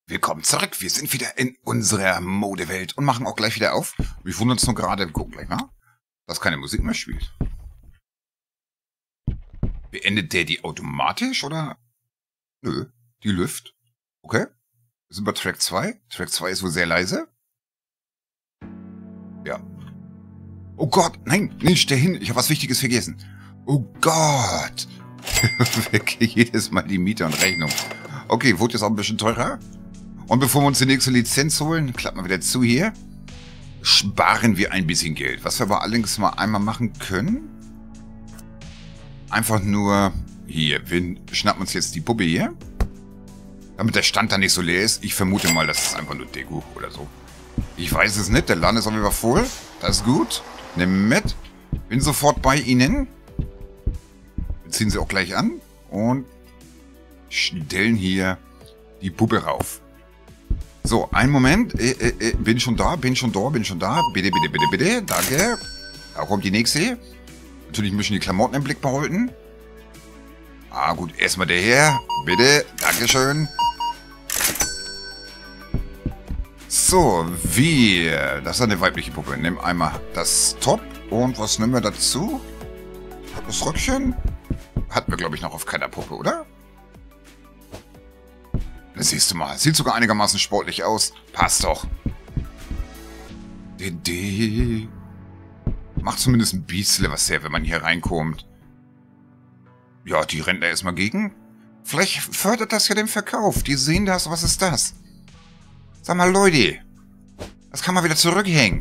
Willkommen zurück. Wir sind wieder in unserer Modewelt und machen auch gleich wieder auf. Wir wundern uns nur gerade, wir gucken gleich mal, dass keine Musik mehr spielt. Beendet der die automatisch oder? Nö, die Lüft. Okay. Wir sind bei Track 2. Track 2 ist wohl sehr leise. Ja. Oh Gott, nein, nicht dahin. Ich habe was Wichtiges vergessen. Oh Gott. Wecke jedes Mal die Miete und Rechnung. Okay, wurde jetzt auch ein bisschen teurer. Und bevor wir uns die nächste Lizenz holen, klappen wir wieder zu hier, sparen wir ein bisschen Geld. Was wir aber allerdings mal einmal machen können, einfach nur hier, wir schnappen uns jetzt die Puppe hier, damit der Stand da nicht so leer ist. Ich vermute mal, das ist einfach nur Deko oder so. Ich weiß es nicht, der Laden ist auf jeden Fall voll, das ist gut. Nimm mit, bin sofort bei Ihnen. Wir ziehen sie auch gleich an und stellen hier die Puppe rauf. So, einen Moment. Bin schon da. Bitte, bitte. Danke. Da kommt die nächste. Natürlich müssen die Klamotten im Blick behalten. Ah, gut. Erstmal der her. Bitte. Dankeschön. So, das ist eine weibliche Puppe. Nimm einmal das Top. Und was nehmen wir dazu? Das Röckchen? Hatten wir, glaube ich, noch auf keiner Puppe, oder? Das siehst du mal. Sieht sogar einigermaßen sportlich aus. Passt doch. Macht zumindest ein bisschen was her, wenn man hier reinkommt. Ja, die rennt da erstmal gegen. Vielleicht fördert das ja den Verkauf. Die sehen das. Was ist das? Sag mal, Leute. Das kann man wieder zurückhängen.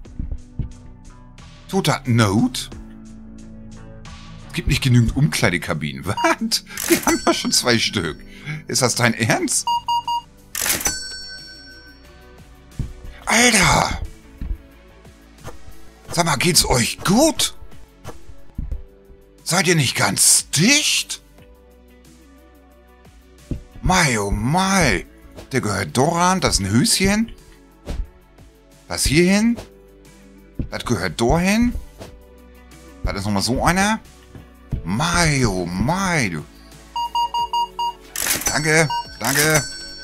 Tut das Not? Es gibt nicht genügend Umkleidekabinen. Was? Wir haben ja schon 2 Stück. Ist das dein Ernst? Alter! Sag mal, geht's euch gut? Seid ihr nicht ganz dicht? Mai, oh mai. Der gehört Doran, das ist ein Höschen. Das hier hin. Das gehört dorthin. Das ist nochmal so einer. Mai, oh mai, du. Danke, danke.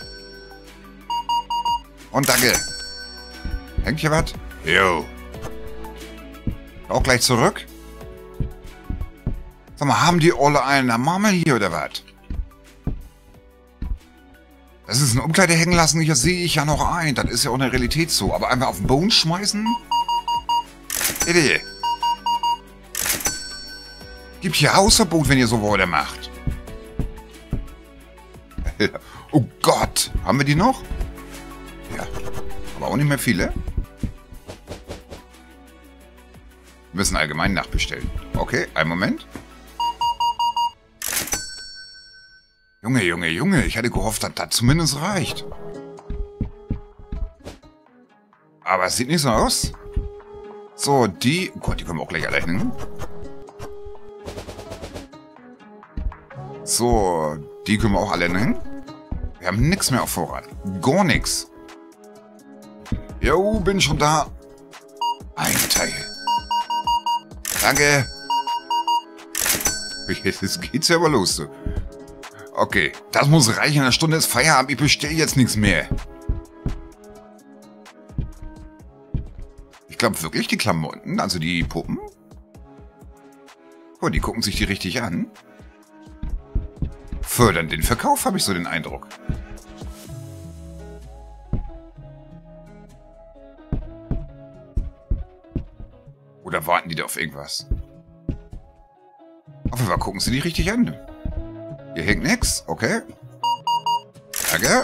Und danke. Hängt hier was? Jo. Auch gleich zurück? Sag mal, haben die alle eine Marmel hier oder was? Das ist ein Umkleide hängen lassen, hier sehe ich ja noch ein. Das ist ja auch in der Realität so. Aber einfach auf den Boden schmeißen? Idee. Gibt hier Hausverbot, wenn ihr so weitermacht. Oh Gott, haben wir die noch? Ja, aber auch nicht mehr viele. Wir müssen allgemein nachbestellen. Okay, einen Moment. Junge, ich hatte gehofft, dass das zumindest reicht. Aber es sieht nicht so aus. So, die... Oh Gott, die können wir auch gleich alle hin. So, die können wir auch alle nehmen. Wir haben nichts mehr auf Vorrat. Gar nichts. Jo, bin schon da. Ein Teil. Danke. Jetzt geht's ja aber los. So. Okay, das muss reichen. In einer Stunde ist Feierabend. Ich bestelle jetzt nichts mehr. Ich glaube wirklich, die Klamotten, also die Puppen. Oh, die gucken sich die richtig an. Fördern den Verkauf, habe ich so den Eindruck. Oder warten die da auf irgendwas? Auf jeden Fall gucken sie die richtig an. Hier hängt nix, okay. Danke.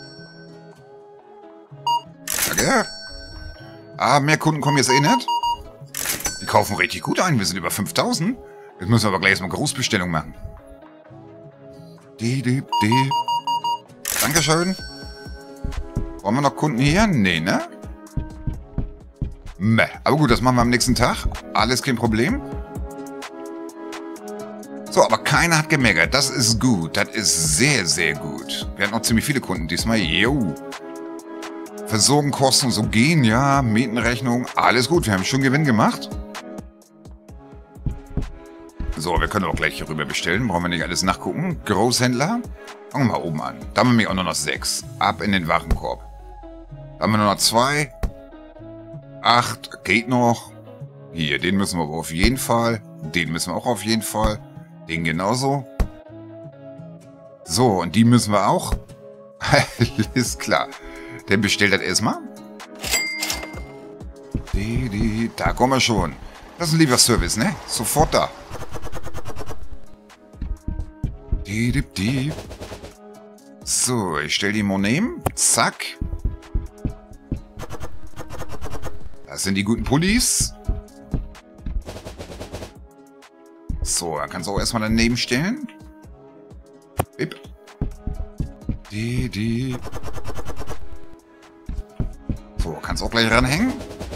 Danke. Ah, mehr Kunden kommen jetzt eh nicht. Die kaufen richtig gut ein, wir sind über 5000. Jetzt müssen wir aber gleich erstmal Großbestellung machen. Dankeschön. Wollen wir noch Kunden hier? Nee, ne? Meh. Aber gut, das machen wir am nächsten Tag. Alles kein Problem. So, aber keiner hat gemeckert. Das ist gut. Das ist sehr, sehr gut. Wir hatten noch ziemlich viele Kunden diesmal. Jo. Versorgen, Kosten, so gehen, ja. Mietenrechnung. Alles gut. Wir haben schon Gewinn gemacht. So, wir können auch gleich hier rüber bestellen. Brauchen wir nicht alles nachgucken. Großhändler. Fangen wir mal oben an. Da haben wir nämlich auch nur noch 6. Ab in den Warenkorb. Da haben wir nur noch 2. 8. Geht noch. Hier, den müssen wir aber auf jeden Fall. Den müssen wir auch auf jeden Fall. Den genauso. So, und die müssen wir auch. Alles klar. Dann bestellt das erstmal. Da kommen wir schon. Das ist ein Lieferservice, ne? Sofort da. So, ich stelle die Monem. Zack. Das sind die guten Pullis. So, dann kannst du auch erstmal daneben stellen. Bip. So, kannst auch gleich ranhängen.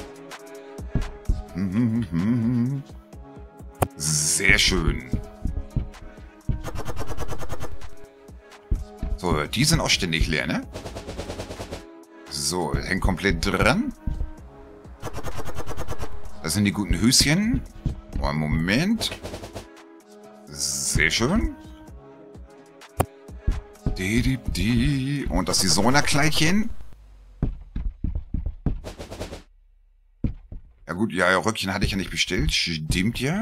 Sehr schön. So, die sind auch ständig leer, ne? So, hängt komplett dran. Das sind die guten Höschen. Oh, einen Moment. Sehr schön. Und das Designerkleidchen. Ja gut, ja, Röckchen hatte ich ja nicht bestellt. Stimmt ja.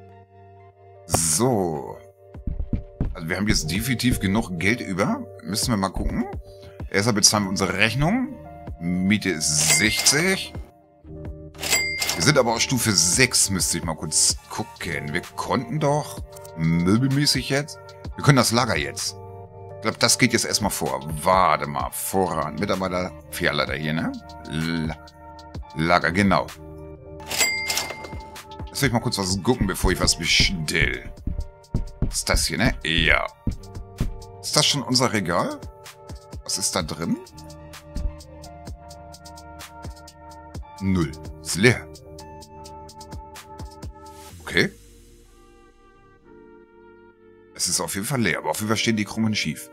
So. Also wir haben jetzt definitiv genug Geld über. Müssen wir mal gucken. Erstmal bezahlen wir unsere Rechnung. Miete ist 60. Wir sind aber auf Stufe 6, müsste ich mal kurz gucken. Wir konnten doch möbelmäßig jetzt. Wir können das Lager jetzt. Ich glaube, das geht jetzt erstmal vor. Warte mal, voran. Mitarbeiter, Fährleiter hier, ne? Lager, genau. Jetzt will ich mal kurz was gucken, bevor ich was bestelle. Was ist das hier, ne? Ja. Ist das schon unser Regal? Was ist da drin? 0. Ist leer. Okay. Es ist auf jeden Fall leer, aber auf jeden Fall stehen die Krummen schief.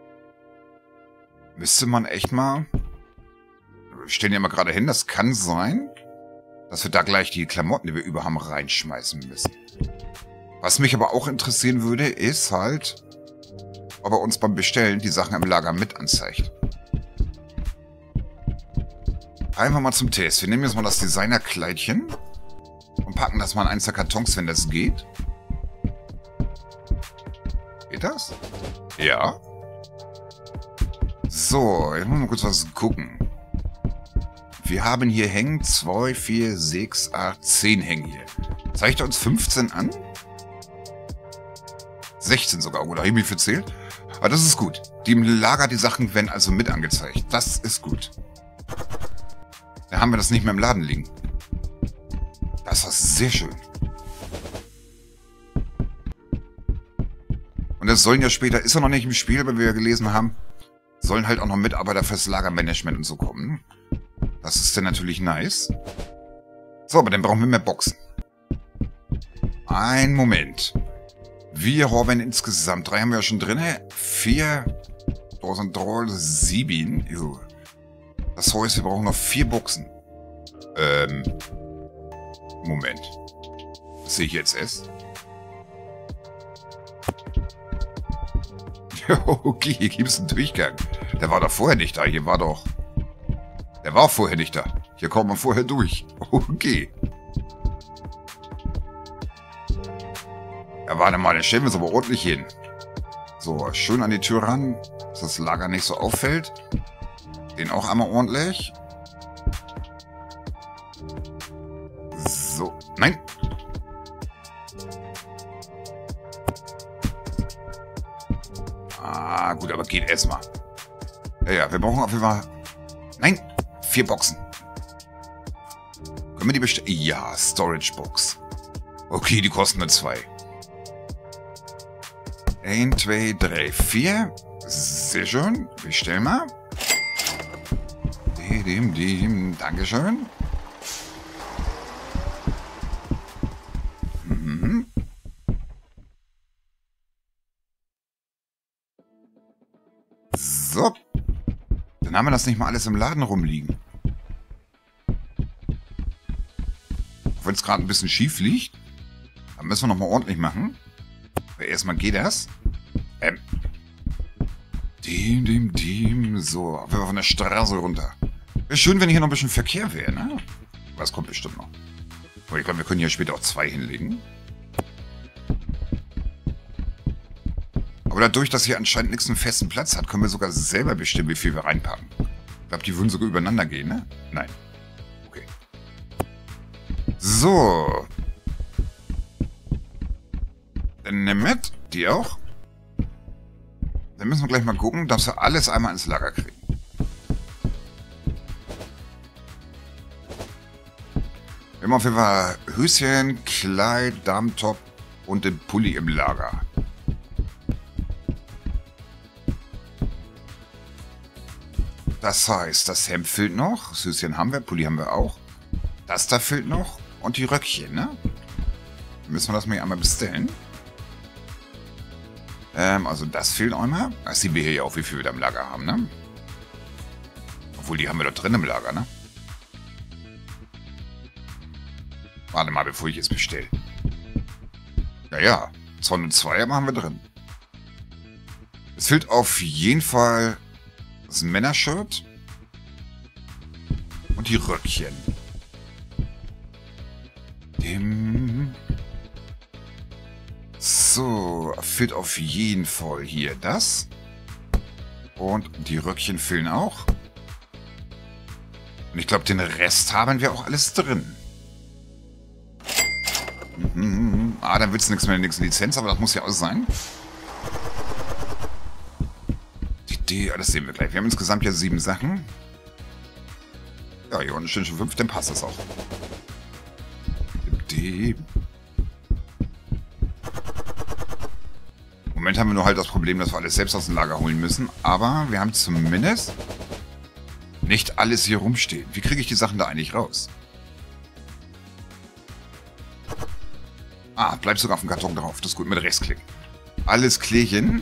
Müsste man echt mal... Wir stellen ja mal gerade hin, das kann sein, dass wir da gleich die Klamotten, die wir über haben, reinschmeißen müssen. Was mich aber auch interessieren würde, ist halt, ob er uns beim Bestellen die Sachen im Lager mit anzeigt. Einfach mal zum Test. Wir nehmen jetzt mal das Designerkleidchen und packen das mal in eins der Kartons, wenn das geht. Geht das? Ja. So, jetzt müssen wir mal kurz was gucken. Wir haben hier hängen 2, 4, 6, 8, 10 hängen hier. Zeigt er uns 15 an? 16 sogar, oder habe ich mich verzählt? Aber das ist gut. Die im Lager, die Sachen werden also mit angezeigt. Das ist gut. Dann haben wir das nicht mehr im Laden liegen. Das war sehr schön. Und das sollen ja später, ist ja noch nicht im Spiel, weil wir ja gelesen haben, sollen halt auch noch Mitarbeiter fürs Lagermanagement und so kommen. Das ist dann natürlich nice. So, aber dann brauchen wir mehr Boxen. Ein Moment. Wir haben insgesamt 3 haben wir ja schon drin. 4. Da sind 3, 7. Das heißt, wir brauchen noch 4 Boxen. Moment. Das sehe ich jetzt erst. Okay, hier gibt es einen Durchgang. Der war doch vorher nicht da. Hier war doch... Der war vorher nicht da. Hier kommt man vorher durch. Okay. Ja, warte mal, dann stellen wir es aber ordentlich hin. So, schön an die Tür ran, dass das Lager nicht so auffällt. Den auch einmal ordentlich. So, nein. Ah, gut, aber geht erstmal. Ja, wir brauchen auf jeden Fall... Nein, 4 Boxen. Können wir die bestellen? Ja, Storage Box. Okay, die kosten nur 2. 1, 2, 3, 4. Sehr schön. Bestell mal. Dankeschön. So. Dann haben wir das nicht mal alles im Laden rumliegen. Auch wenn es gerade ein bisschen schief liegt. Dann müssen wir nochmal ordentlich machen. Aber erstmal geht das. So, wir von der Straße runter. Wäre schön, wenn hier noch ein bisschen Verkehr wäre, ne? Was kommt bestimmt noch. Aber ich glaube, wir können hier später auch 2 hinlegen. Aber dadurch, dass hier anscheinend nichts einen festen Platz hat, können wir sogar selber bestimmen, wie viel wir reinpacken. Ich glaube, die würden sogar übereinander gehen, ne? Nein. Okay. So. Dann nimm mit. Die auch. Dann müssen wir gleich mal gucken, dass wir alles einmal ins Lager kriegen. Wir haben auf jeden Fall Höschen, Kleid, Damentop und den Pulli im Lager. Das heißt, das Hemd fehlt noch, das Höschen haben wir, Pulli haben wir auch. Das da fehlt noch und die Röckchen, ne? Dann müssen wir das mal einmal bestellen. Also das fehlt einmal. Das sehen wir hier ja auch, wie viel wir da im Lager haben, ne? Obwohl, die haben wir doch drin im Lager, ne? Warte mal, bevor ich jetzt bestelle. Ja, 2 haben wir drin. Es fehlt auf jeden Fall das Männershirt und die Röckchen. So, fehlt auf jeden Fall hier das. Und die Röckchen fehlen auch. Und ich glaube, den Rest haben wir auch alles drin. Dann wird es nichts mehr, nichts Lizenz, aber das muss ja auch sein. Das sehen wir gleich. Wir haben insgesamt ja 7 Sachen. Ja, hier unten stehen schon 5, dann passt das auch. Im Moment haben wir nur halt das Problem, dass wir alles selbst aus dem Lager holen müssen. Aber wir haben zumindest nicht alles hier rumstehen. Wie kriege ich die Sachen da eigentlich raus? Bleibt sogar auf dem Karton drauf. Das ist gut mit Rechtsklick. Alles klärchen.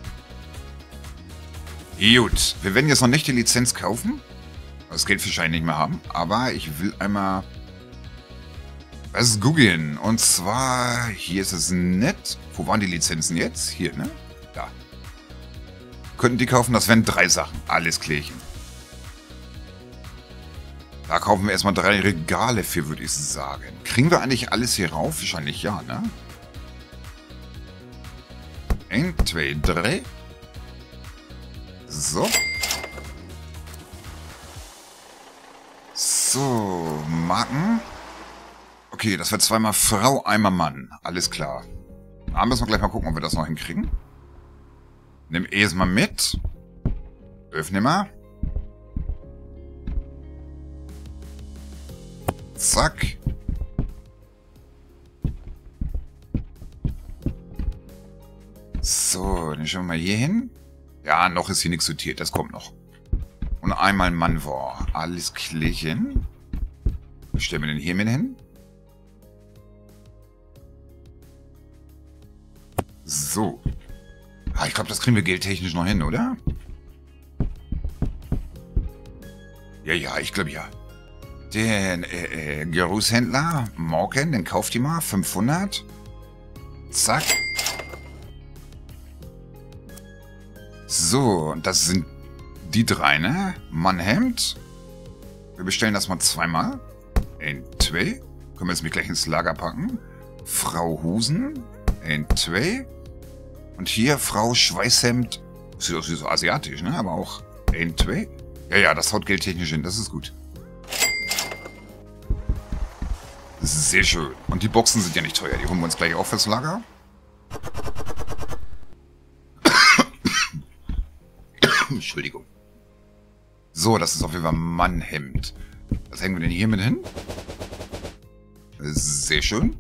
Gut. Wir werden jetzt noch nicht die Lizenz kaufen. Das Geld wahrscheinlich nicht mehr haben. Aber ich will einmal was googeln. Und zwar, hier ist es nett. Wo waren die Lizenzen jetzt? Hier, ne? Da. Könnten die kaufen? Das wären 3 Sachen. Alles klärchen. Da kaufen wir erstmal 3 Regale für, würde ich sagen. Kriegen wir eigentlich alles hier rauf? Wahrscheinlich ja, ne? 1, 2, 3. So. So, Marken. Okay, das wird 2-mal Frau, 1-mal Mann. Alles klar. Da müssen wir gleich mal gucken, ob wir das noch hinkriegen. Nimm erstmal mit. Öffne mal. Zack. So, dann schauen wir mal hier hin. Ja, noch ist hier nichts sortiert, das kommt noch. Und einmal Mann war. Alles klärchen. Was stellen wir denn hier mit hin? So. Ich glaube, das kriegen wir geldtechnisch noch hin, oder? Ja, ich glaube ja. Den Großhändler, Morgan, den kauft ihr mal. 500. Zack. So, und das sind die 3, ne? Mannhemd. Wir bestellen das mal 2-mal. 1, 2. Können wir jetzt mit gleich ins Lager packen. Frau Husen. 1, 2. Und hier Frau Schweißhemd. Sieht aus wie so asiatisch, ne? Aber auch 1, 2. Ja, das haut geldtechnisch hin. Das ist gut. Sehr schön. Und die Boxen sind ja nicht teuer. Die holen wir uns gleich auch fürs Lager. Entschuldigung. So, das ist auf jeden Fall Mannhemd. Was hängen wir denn hier mit hin? Sehr schön.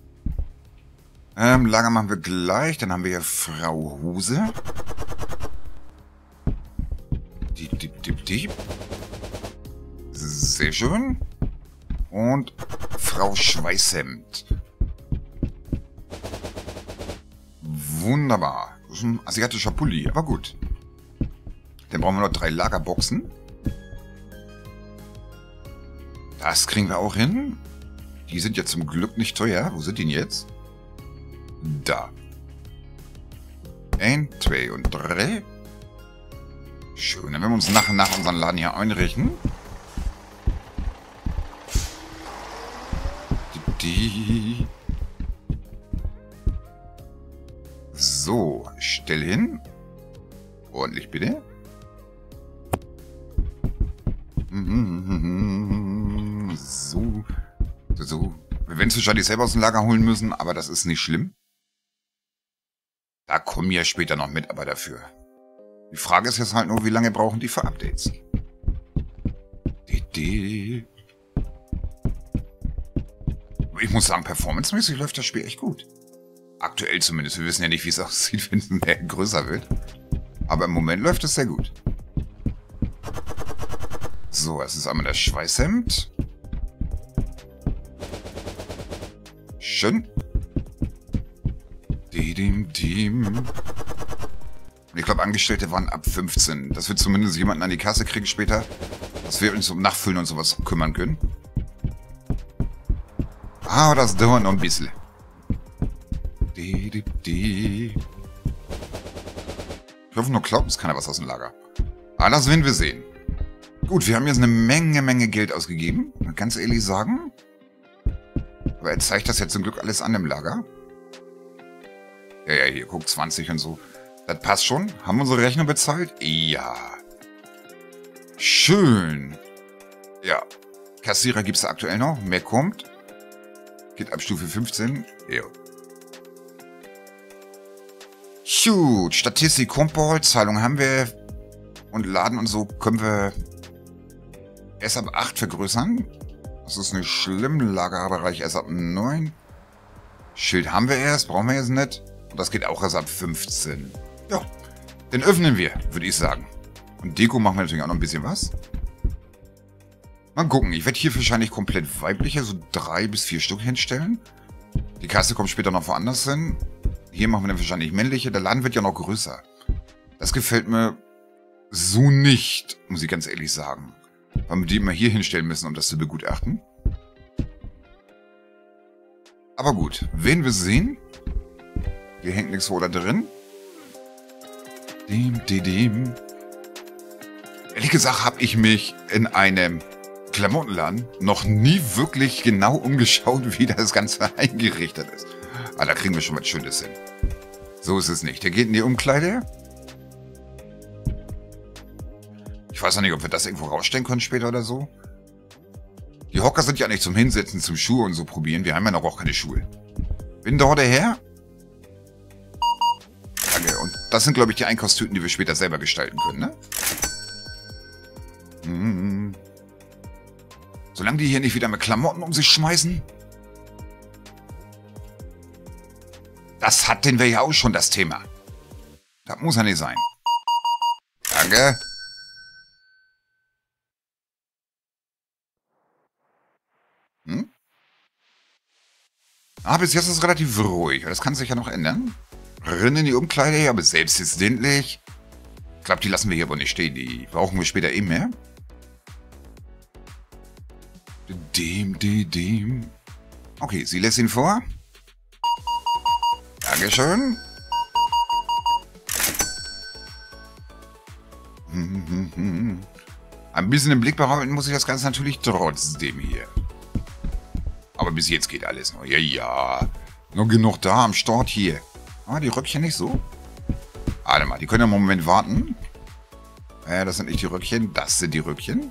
Lager machen wir gleich. Dann haben wir hier Frau Huse. Die. Sehr schön. Und Frau Schweißhemd. Wunderbar. Das ist ein asiatischer Pulli, aber gut. Dann brauchen wir noch 3 Lagerboxen. Das kriegen wir auch hin. Die sind ja zum Glück nicht teuer. Wo sind die denn jetzt? Da. 1, 2 und 3. Schön, dann werden wir uns nach und nach unseren Laden hier einrichten. So, stell hin. Ordentlich bitte. So. So. Wir werden es wahrscheinlich selber aus dem Lager holen müssen, aber das ist nicht schlimm. Da kommen ja später noch Mitarbeiter dafür. Die Frage ist jetzt halt nur, wie lange brauchen die für Updates? Ich muss sagen, performancemäßig läuft das Spiel echt gut. Aktuell zumindest. Wir wissen ja nicht, wie es aussieht, wenn es größer wird. Aber im Moment läuft es sehr gut. So, es ist einmal das Schweißhemd. Schön. Und ich glaube, Angestellte waren ab 15. Dass wir zumindest jemanden an die Kasse kriegen später. Dass wir uns um Nachfüllen und sowas kümmern können. Aber das dauert noch ein bisschen. Ich hoffe nur, glaubt uns keiner was aus dem Lager. Aber das werden wir sehen. Gut, wir haben jetzt eine Menge Geld ausgegeben. Ganz ehrlich sagen. Aber er zeigt das ja zum Glück alles an im Lager. Ja, hier, guck, 20 und so. Das passt schon. Haben wir unsere Rechnung bezahlt? Ja. Schön. Ja. Kassierer gibt es aktuell noch. Mehr kommt. Geht ab Stufe 15. Ja. Gut. Statistik, Kumpel, Zahlung haben wir. Und Laden und so können wir erst ab 8 vergrößern. Das ist nicht schlimm. Lagerbereich erst ab 9. Schild haben wir erst. Brauchen wir jetzt nicht. Und das geht auch erst ab 15. Ja. Den öffnen wir, würde ich sagen. Und Deko machen wir natürlich auch noch ein bisschen was. Mal gucken. Ich werde hier wahrscheinlich komplett weibliche, so 3 bis 4 Stück hinstellen. Die Kasse kommt später noch woanders hin. Hier machen wir dann wahrscheinlich männliche. Der Laden wird ja noch größer. Das gefällt mir so nicht, muss ich ganz ehrlich sagen. Weil wir die immer hier hinstellen müssen, um das zu begutachten. Aber gut, wen wir sehen. Hier hängt nichts vor da drin. Ehrlich gesagt habe ich mich in einem Klamottenladen noch nie wirklich genau umgeschaut, wie das Ganze eingerichtet ist. Aber da kriegen wir schon was Schönes hin. So ist es nicht. Der geht in die Umkleide. Ich weiß noch nicht, ob wir das irgendwo rausstellen können später oder so. Die Hocker sind ja nicht zum Hinsetzen, zum Schuhe und so probieren. Wir haben ja noch auch keine Schuhe. Bin da her. Danke. Und das sind, glaube ich, die Einkaufstüten, die wir später selber gestalten können, ne? Solange die hier nicht wieder mit Klamotten um sich schmeißen. Das hatten wir ja auch schon, das Thema. Das muss ja nicht sein. Danke. Bis jetzt ist es relativ ruhig. Das kann sich ja noch ändern. Rennen in die Umkleide, aber selbstverständlich. Ich glaube, die lassen wir hier aber nicht stehen. Die brauchen wir später eben mehr. Okay, sie lässt ihn vor. Dankeschön. Ein bisschen im Blick behalten muss ich das Ganze natürlich trotzdem hier. Aber bis jetzt geht alles noch. Ja, ja. Noch genug da am Start hier. Ah, die Röckchen nicht so. Warte mal, die können ja einen Moment warten. Das sind nicht die Röckchen, das sind die Röckchen.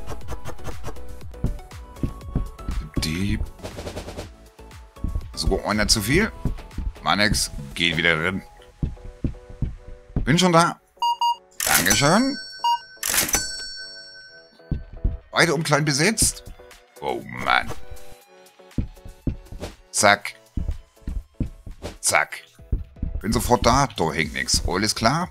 So, einer zu viel. Manex, geht wieder drin. Bin schon da. Dankeschön. Beide Umkleiden besetzt. Oh Mann. Zack. Zack. Bin sofort da. Da hängt nichts. Alles klar.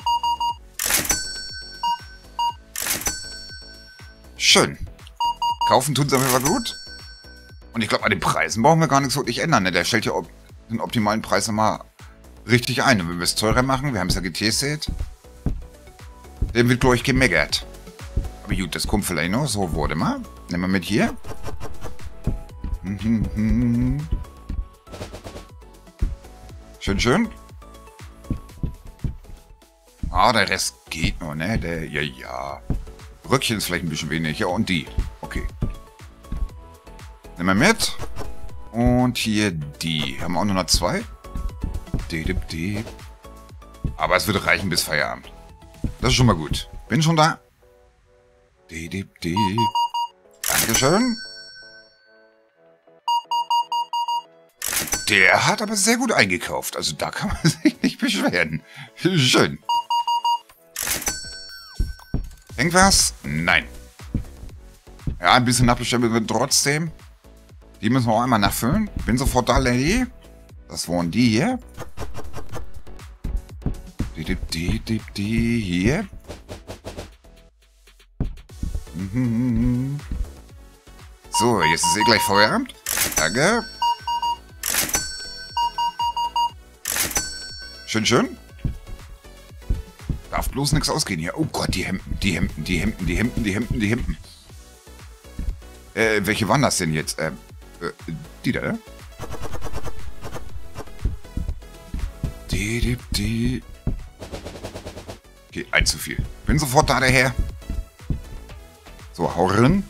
Schön. Kaufen tun sie aber gut. Und ich glaube, an den Preisen brauchen wir gar nichts wirklich ändern. Ne? Der stellt ja den optimalen Preis nochmal richtig ein. Und wenn wir es teurer machen, wir haben es ja getestet, dann wird, glaube ich, gemeckert. Aber gut, das kommt vielleicht noch. So, warte mal. Nehmen wir mit hier. Schön, schön. Ah, der Rest geht noch, ne? Ja. Röckchen ist vielleicht ein bisschen weniger. Und die. Okay. Nehmen wir mit. Und hier die. Haben wir auch nur noch 2. Aber es wird reichen bis Feierabend. Das ist schon mal gut. Bin schon da. Dankeschön. Der hat aber sehr gut eingekauft. Also da kann man sich nicht beschweren. Schön. Irgendwas? Nein. Ja, ein bisschen nachbestellen wird trotzdem. Die müssen wir auch einmal nachfüllen. Bin sofort da, Lady. Das waren die hier. Die hier. So, jetzt ist gleich Feierabend. Danke. Schön. Darf bloß nichts ausgehen hier. Oh Gott, die Hemden. Welche waren das denn jetzt? Die da, ne? Okay, ein zu viel. Bin sofort da, der Herr. So, hau rein.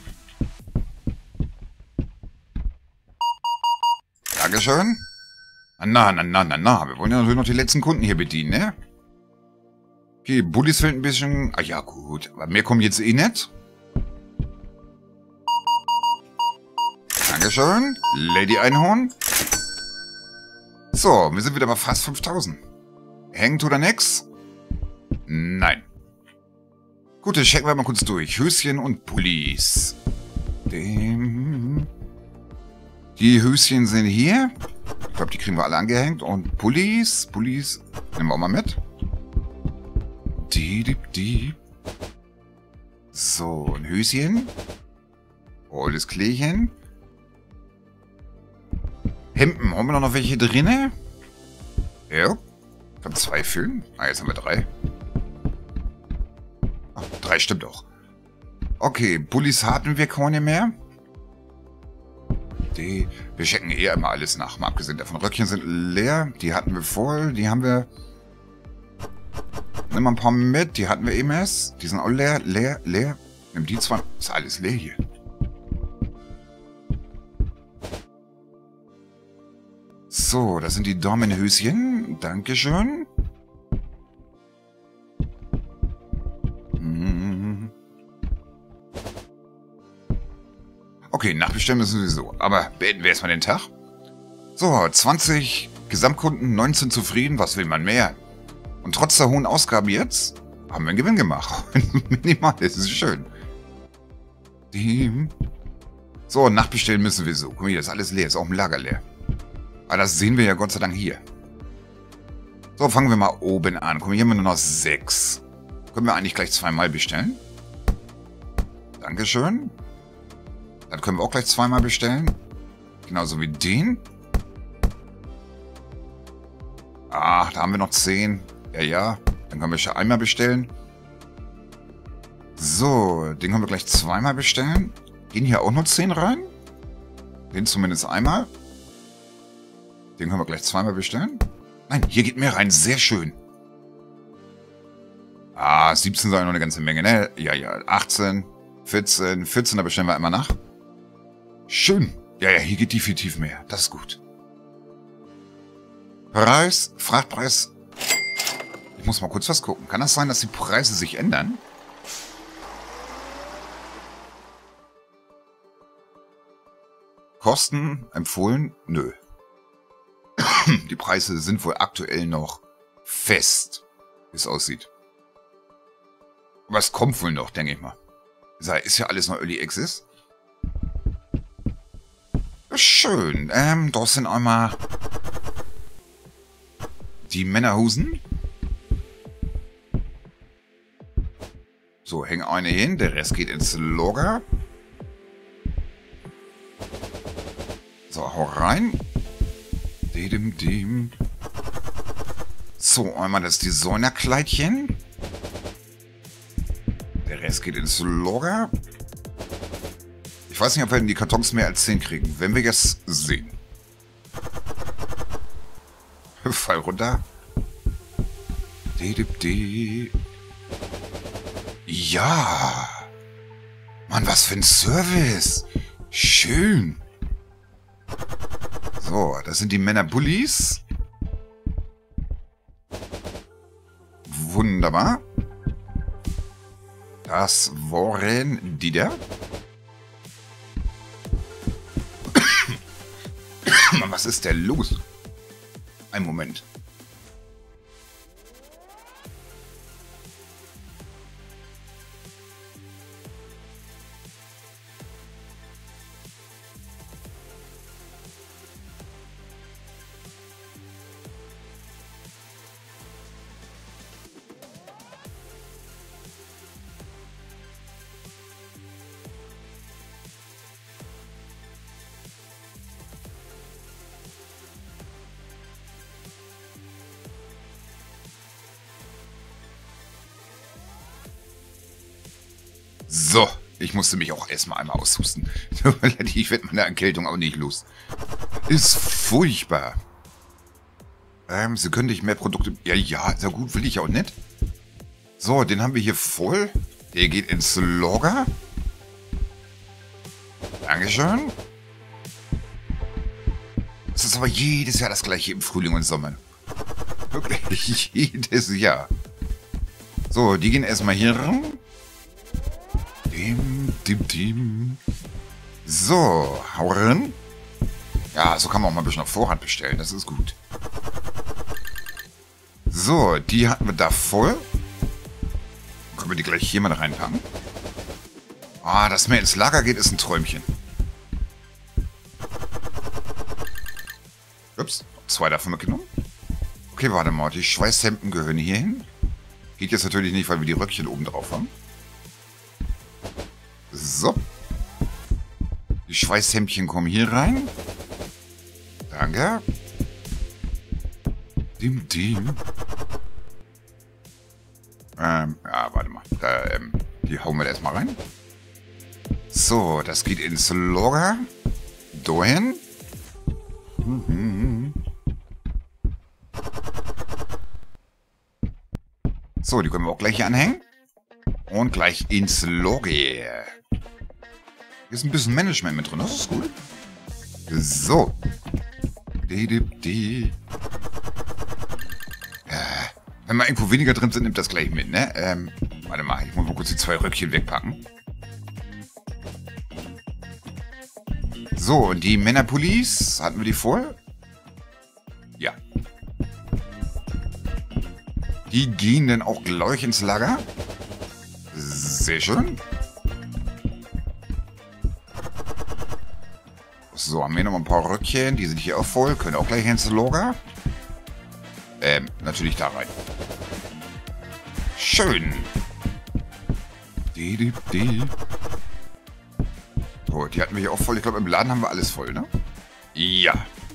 Dankeschön. Na. Wir wollen ja natürlich noch die letzten Kunden hier bedienen, ne? Okay, Bullis fehlt ein bisschen. Ah ja, gut. Aber mehr kommen jetzt eh nicht. Dankeschön. Lady Einhorn. So, wir sind wieder bei fast 5000. Hängt oder nix? Nein. Gut, dann checken wir mal kurz durch. Höschen und Pullis. Die Höschen sind hier. Ich glaube, die kriegen wir alle angehängt. Und Pullis nehmen wir auch mal mit. So, ein Höschen. Holdes Kleechen. Hemden. Haben wir noch welche drinne? Ja. Ich kann 2 füllen. Ah, jetzt haben wir 3. Ach, 3 stimmt auch. Okay, Pullis hatten wir keine mehr. Wir checken eher immer alles nach. Mal abgesehen davon, Röckchen sind leer. Die hatten wir voll. Die haben wir... Nimm mal ein paar mit. Die hatten wir eben erst. Die sind auch leer. Nimm die 2. Ist alles leer hier. So, das sind die Damenhöschen. Dankeschön. Okay, nachbestellen müssen wir sowieso. Aber beenden wir erstmal den Tag. So, 20 Gesamtkunden, 19 zufrieden. Was will man mehr? Und trotz der hohen Ausgaben jetzt haben wir einen Gewinn gemacht. Minimal, das ist schön. So, nachbestellen müssen wir so. Guck mal hier, das ist alles leer. Ist auch im Lager leer. Aber das sehen wir ja Gott sei Dank hier. So, fangen wir mal oben an. Guck mal, hier haben wir nur noch 6. Können wir eigentlich gleich 2-mal bestellen? Dankeschön. Dann können wir auch gleich 2-mal bestellen. Genauso wie den. Ah, da haben wir noch 10. Ja. Dann können wir schon einmal bestellen. So, den können wir gleich 2-mal bestellen. Gehen hier auch noch 10 rein? Den zumindest einmal. Den können wir gleich 2-mal bestellen. Nein, hier geht mehr rein. Sehr schön. Ah, 17 sind noch eine ganze Menge, ne? Ja. 18, 14, da bestellen wir einmal nach. Schön. Ja, hier geht definitiv mehr. Das ist gut. Preis, Frachtpreis. Ich muss mal kurz was gucken. Kann das sein, dass die Preise sich ändern? Kosten empfohlen? Nö. Die Preise sind wohl aktuell noch fest, wie es aussieht. Aber es kommt wohl noch, denke ich mal. Ist ja alles noch Early Access. Schön. Da sind einmal die Männerhosen. So, hängen eine hin. Der Rest geht ins Lager. So, hau rein. So, einmal das Designerkleidchen. Der Rest geht ins Lager. Ich weiß nicht, ob wir in die Kartons mehr als 10 kriegen. Wenn wir jetzt sehen. Fall runter. Ja. Mann, was für ein Service. Schön. So, das sind die Männerbullis. Wunderbar. Das waren die da. Mann, was ist denn los? Ein Moment. So, ich musste mich auch erstmal einmal aushusten. Ich werde meine Erkältung auch nicht los. Ist furchtbar. Sie können nicht mehr Produkte... Ja, sehr gut, will ich auch nicht. So, den haben wir hier voll. Der geht ins Lager. Dankeschön. Das ist aber jedes Jahr das gleiche im Frühling und Sommer. Wirklich, jedes Jahr. So, die gehen erstmal hier ran. So, hau rein. Ja, so kann man auch mal ein bisschen auf Vorrat bestellen. Das ist gut. So, die hatten wir da voll. Können wir die gleich hier mal reinpacken? Ah, dass mehr ins Lager geht, ist ein Träumchen. Ups, 2 davon mitgenommen. Okay, warte mal. Die Schweißhemden gehören hier hin. Geht jetzt natürlich nicht, weil wir die Röckchen oben drauf haben. So. Die Schweißhemdchen kommen hier rein. Danke. Ja, warte mal. Die hauen wir erstmal rein. So, das geht ins Lager. Dahin. So, die können wir auch gleich hier anhängen. Und gleich ins Lager. Hier ist ein bisschen Management mit drin, das ist gut. So. Wenn mal irgendwo weniger drin sind, nimmt das gleich mit, ne? Warte mal, ich muss mal kurz die 2 Röckchen wegpacken. So, und die Männerpullis, hatten wir die voll? Ja. Die gehen dann auch gleich ins Lager. Sehr schön. So, haben wir noch ein paar Röckchen. Die sind hier auch voll. Können auch gleich ins Lager. Natürlich da rein. Schön. So, die hatten wir hier auch voll. Ich glaube, im Laden haben wir alles voll, ne? Ja.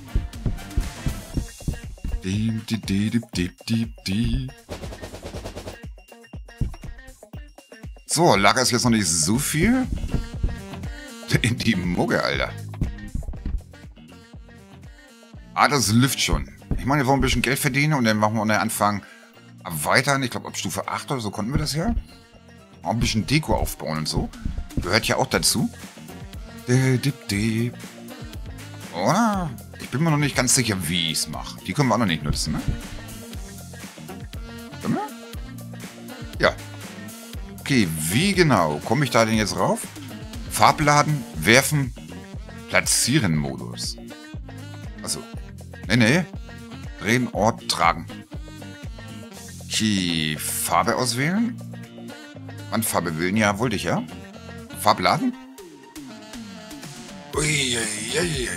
So, Lager ist jetzt noch nicht so viel. In die Mugge, Alter. Ah, das lüft schon. Ich meine, wir wollen ein bisschen Geld verdienen und dann machen wir einen Anfang erweitern. Ich glaube, ab Stufe 8 oder so konnten wir das ja. Auch ein bisschen Deko aufbauen und so. Gehört ja auch dazu. Oder? Ich bin mir noch nicht ganz sicher, wie ich es mache. Die können wir auch noch nicht nutzen, ne? Können wir? Ja. Okay, wie genau komme ich da denn jetzt rauf? Farbladen, werfen, platzieren Modus. Achso. Nee. Drehen, Ort, tragen. Okay, Farbe auswählen. Wandfarbe wählen, ja, wollte ich ja. Farbladen. Uiuiuiui.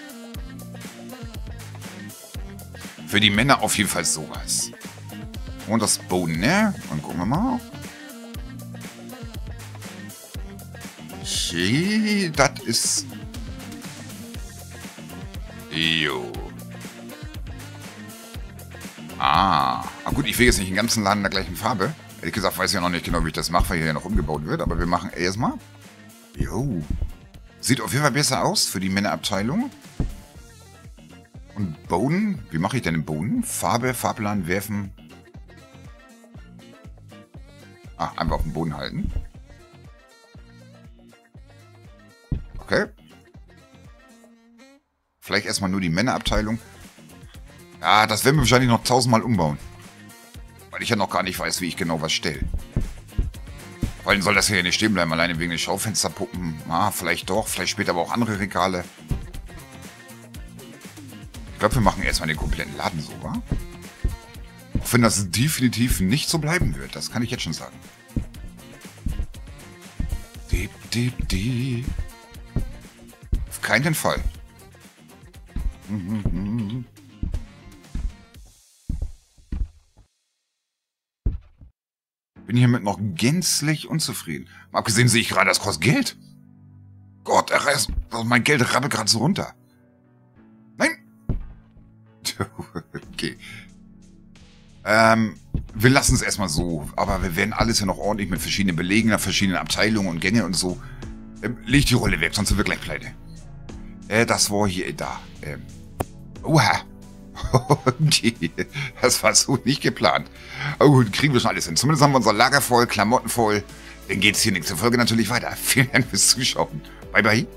Für die Männer auf jeden Fall sowas. Und das Boden, ne? Und gucken wir mal. Okay, das ist... Jo. Ah, gut, ich will jetzt nicht den ganzen Laden in der gleichen Farbe. Ehrlich gesagt weiß ich ja noch nicht genau, wie ich das mache, weil hier ja noch umgebaut wird. Aber wir machen erstmal. Jo. Sieht auf jeden Fall besser aus für die Männerabteilung. Und Boden? Wie mache ich denn den Boden? Farbe, Farbplan, werfen. Ah, einfach auf dem Boden halten. Okay. Vielleicht erstmal nur die Männerabteilung. Ja, das werden wir wahrscheinlich noch 1000-mal umbauen. Weil ich ja noch gar nicht weiß, wie ich genau was stelle. Vor allem soll das hier nicht stehen bleiben, alleine wegen den Schaufensterpuppen. Ah, vielleicht doch, vielleicht später aber auch andere Regale. Ich glaube, wir machen erstmal den kompletten Laden so, wa? Auch wenn das definitiv nicht so bleiben wird, das kann ich jetzt schon sagen. Diep, diep, diep. Auf keinen Fall. Bin hiermit noch gänzlich unzufrieden. Mal abgesehen sehe ich gerade, das kostet Geld. Gott, mein Geld rabbelt gerade so runter. Nein. Okay. Wir lassen es erstmal so. Aber wir werden alles ja noch ordentlich mit verschiedenen Belegen, nach verschiedenen Abteilungen und Gängen und so. Leg die Rolle weg, sonst sind wir gleich pleite. Das war hier, da. Oha. Okay, das war so nicht geplant. Aber gut, kriegen wir schon alles hin. Zumindest haben wir unser Lager voll, Klamotten voll. Dann geht's hier nächste Folge natürlich weiter. Vielen Dank fürs Zuschauen. Bye, bye.